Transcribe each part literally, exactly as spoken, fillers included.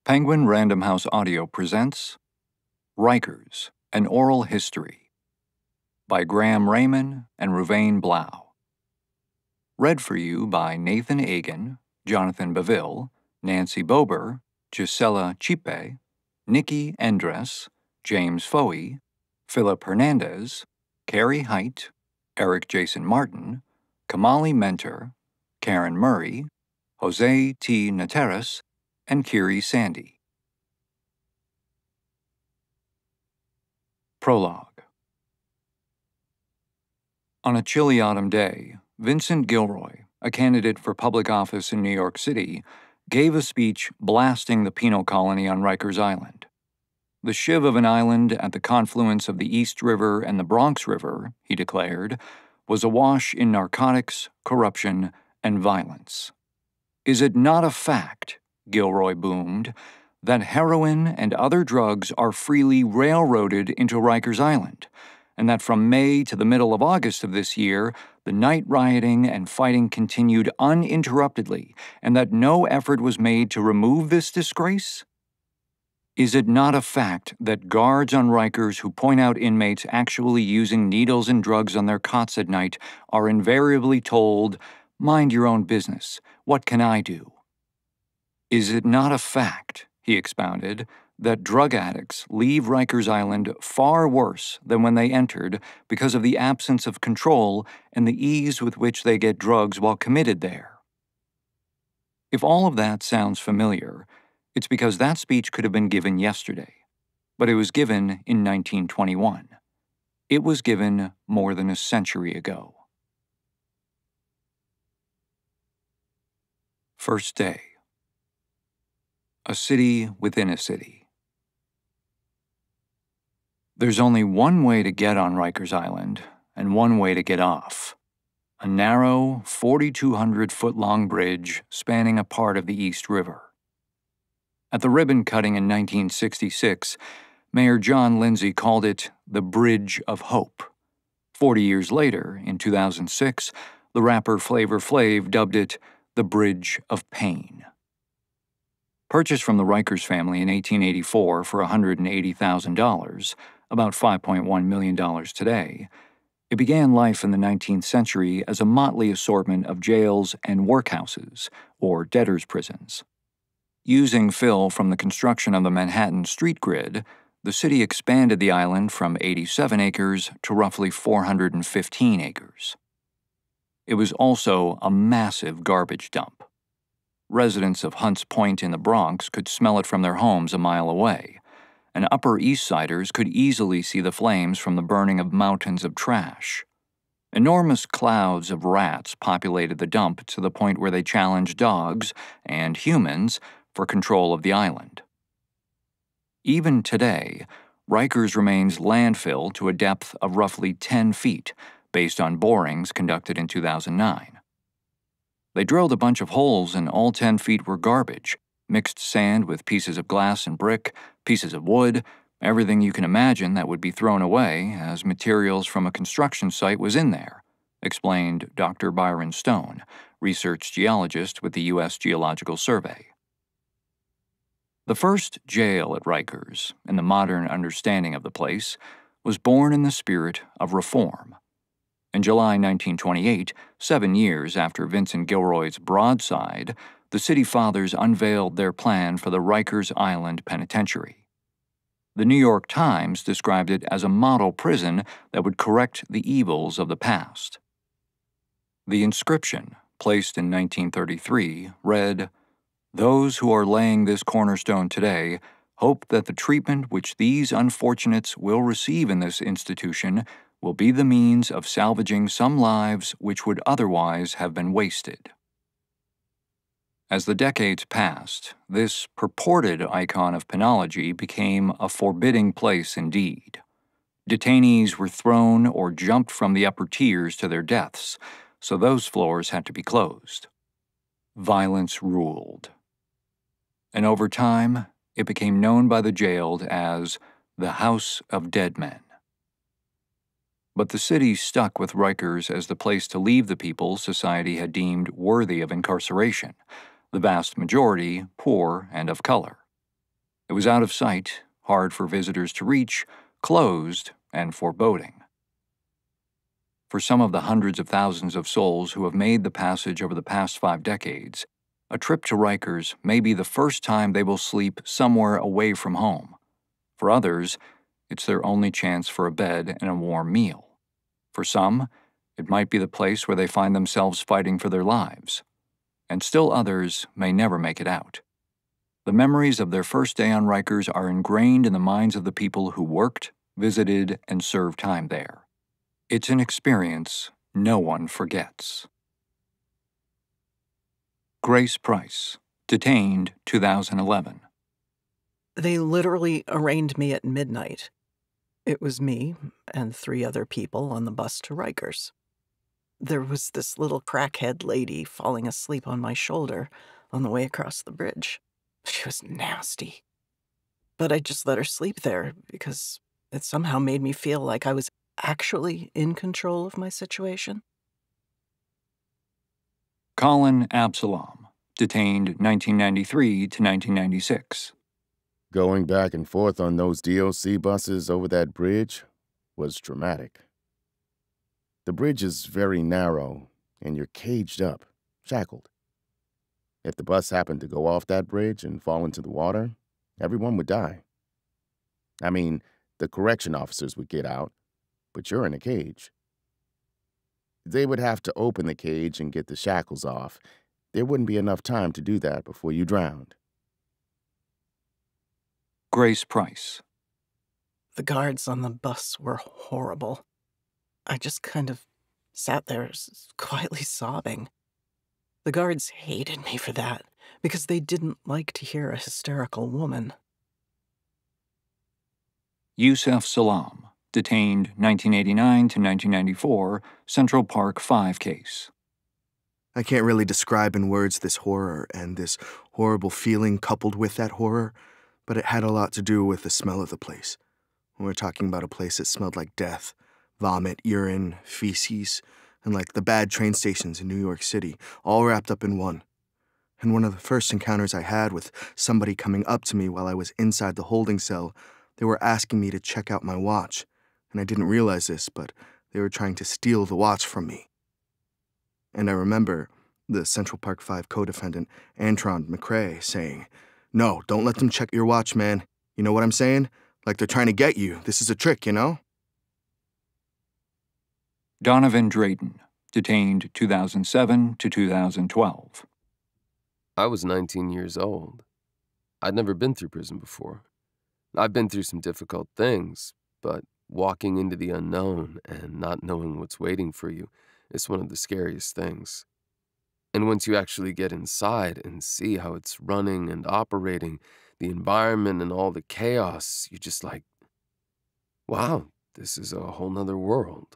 Penguin Random House Audio presents Rikers, An Oral History by Graham Rayman and Reuven Blau. Read for you by Nathan Agin, Jonathan Beville, Nancy Bober, Gisela Chipe, Nicky Endres, James Fouhey, Philip Hernandez, Cary Hite, Eric Jason Martin, Kamali Mentor, Karen Murray, Jose T. Nateras, and Kiiri Sandy. Prologue. On a chilly autumn day, Vincent Gilroy, a candidate for public office in New York City, gave a speech blasting the penal colony on Rikers Island. The shiv of an island at the confluence of the East River and the Bronx River, he declared, was awash in narcotics, corruption, and violence. Is it not a fact, Gilroy boomed, that heroin and other drugs are freely railroaded into Rikers Island, and that from May to the middle of August of this year, the night rioting and fighting continued uninterruptedly, and that no effort was made to remove this disgrace? Is it not a fact that guards on Rikers who point out inmates actually using needles and drugs on their cots at night are invariably told, "Mind your own business, what can I do?" Is it not a fact, he expounded, that drug addicts leave Rikers Island far worse than when they entered because of the absence of control and the ease with which they get drugs while committed there? If all of that sounds familiar, it's because that speech could have been given yesterday, but it was given in nineteen twenty-one. It was given more than a century ago. First day. A city within a city. There's only one way to get on Rikers Island, and one way to get off. A narrow, forty-two hundred foot long bridge spanning a part of the East River. At the ribbon cutting in nineteen sixty-six, Mayor John Lindsay called it the Bridge of Hope. Forty years later, in two thousand six, the rapper Flavor Flav dubbed it the Bridge of Pain. Purchased from the Rikers family in eighteen eighty-four for one hundred eighty thousand dollars, about five point one million dollars today, it began life in the nineteenth century as a motley assortment of jails and workhouses, or debtors' prisons. Using fill from the construction of the Manhattan street grid, the city expanded the island from eighty-seven acres to roughly four hundred fifteen acres. It was also a massive garbage dump. Residents of Hunts Point in the Bronx could smell it from their homes a mile away, and Upper East Siders could easily see the flames from the burning of mountains of trash. Enormous clouds of rats populated the dump to the point where they challenged dogs and humans for control of the island. Even today, Rikers remains landfill to a depth of roughly ten feet, based on borings conducted in two thousand nine. They drilled a bunch of holes and all ten feet were garbage, mixed sand with pieces of glass and brick, pieces of wood, everything you can imagine that would be thrown away as materials from a construction site was in there, explained Doctor Byron Stone, research geologist with the U S Geological Survey. The first jail at Rikers, in the modern understanding of the place, was born in the spirit of reform. In July nineteen twenty-eight, seven years after Vincent Gilroy's broadside, the city fathers unveiled their plan for the Rikers Island Penitentiary. The New York Times described it as a model prison that would correct the evils of the past. The inscription, placed in nineteen thirty-three, read, "Those who are laying this cornerstone today hope that the treatment which these unfortunates will receive in this institution will be the means of salvaging some lives which would otherwise have been wasted." As the decades passed, this purported icon of penology became a forbidding place indeed. Detainees were thrown or jumped from the upper tiers to their deaths, so those floors had to be closed. Violence ruled. And over time, it became known by the jailed as the House of Dead Men. But the city stuck with Rikers as the place to leave the people society had deemed worthy of incarceration, the vast majority poor and of color. It was out of sight, hard for visitors to reach, closed, and foreboding. For some of the hundreds of thousands of souls who have made the passage over the past five decades, a trip to Rikers may be the first time they will sleep somewhere away from home. For others, it's their only chance for a bed and a warm meal. For some, it might be the place where they find themselves fighting for their lives. And still others may never make it out. The memories of their first day on Rikers are ingrained in the minds of the people who worked, visited, and served time there. It's an experience no one forgets. Grace Price, detained two thousand eleven. They literally arraigned me at midnight. It was me and three other people on the bus to Rikers. There was this little crackhead lady falling asleep on my shoulder on the way across the bridge. She was nasty. But I just let her sleep there because it somehow made me feel like I was actually in control of my situation. Colin Absalom, detained nineteen ninety-three to nineteen ninety-six. Going back and forth on those D O C buses over that bridge was traumatic. The bridge is very narrow, and you're caged up, shackled. If the bus happened to go off that bridge and fall into the water, everyone would die. I mean, the correction officers would get out, but you're in a cage. They would have to open the cage and get the shackles off. There wouldn't be enough time to do that before you drowned. Grace Price. The guards on the bus were horrible. I just kind of sat there quietly sobbing. The guards hated me for that because they didn't like to hear a hysterical woman. Yusef Salam, detained nineteen eighty-nine to nineteen ninety-four, Central Park five case. I can't really describe in words this horror and this horrible feeling coupled with that horror, but it had a lot to do with the smell of the place. We're talking about a place that smelled like death, vomit, urine, feces, and like the bad train stations in New York City, all wrapped up in one. And one of the first encounters I had with somebody coming up to me while I was inside the holding cell, they were asking me to check out my watch. And I didn't realize this, but they were trying to steal the watch from me. And I remember the Central Park five co-defendant, Antron McCrae, saying, "No, don't let them check your watch, man. You know what I'm saying? Like they're trying to get you. This is a trick, you know?" Donovan Drayton, detained two thousand seven to two thousand twelve. I was nineteen years old. I'd never been through prison before. I've been through some difficult things, but walking into the unknown and not knowing what's waiting for you is one of the scariest things. And once you actually get inside and see how it's running and operating, the environment and all the chaos, you're just like, wow, this is a whole nother world.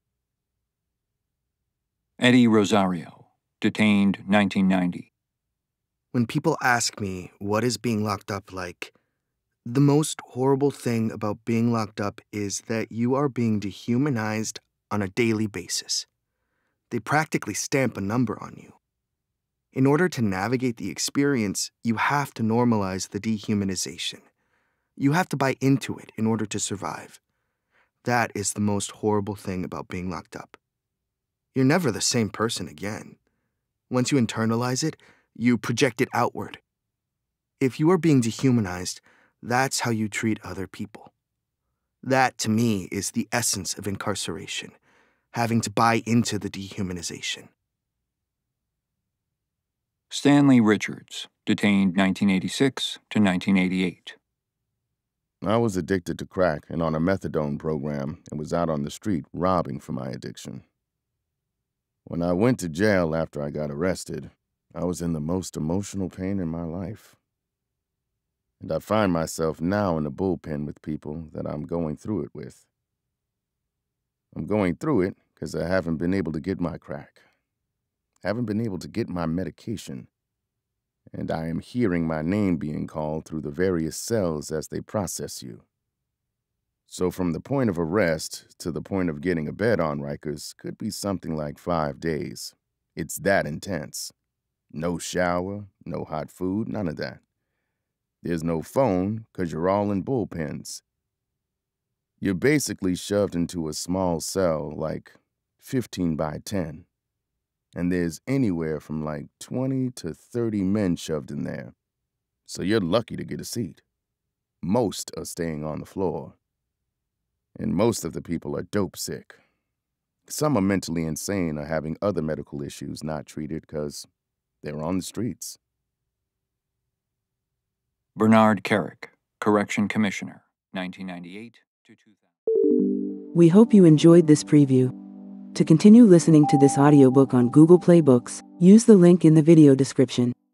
Eddie Rosario, detained nineteen ninety. When people ask me what is being locked up like, the most horrible thing about being locked up is that you are being dehumanized on a daily basis. They practically stamp a number on you. In order to navigate the experience, you have to normalize the dehumanization. You have to buy into it in order to survive. That is the most horrible thing about being locked up. You're never the same person again. Once you internalize it, you project it outward. If you are being dehumanized, that's how you treat other people. That, to me, is the essence of incarceration, having to buy into the dehumanization. Stanley Richards, detained nineteen eighty-six to nineteen eighty-eight. I was addicted to crack and on a methadone program and was out on the street robbing for my addiction. When I went to jail after I got arrested, I was in the most emotional pain in my life. And I find myself now in the bullpen with people that I'm going through it with. I'm going through it because I haven't been able to get my crack. Haven't been able to get my medication. And I am hearing my name being called through the various cells as they process you. So from the point of arrest to the point of getting a bed on Rikers could be something like five days. It's that intense. No shower, no hot food, none of that. There's no phone because you're all in bullpens. You're basically shoved into a small cell, like fifteen by ten. And there's anywhere from like twenty to thirty men shoved in there. So you're lucky to get a seat. Most are staying on the floor. And most of the people are dope sick. Some are mentally insane or having other medical issues not treated because they're on the streets. Bernard Carrick, Correction Commissioner, nineteen ninety-eight to two thousand. We hope you enjoyed this preview. To continue listening to this audiobook on Google Play Books, use the link in the video description.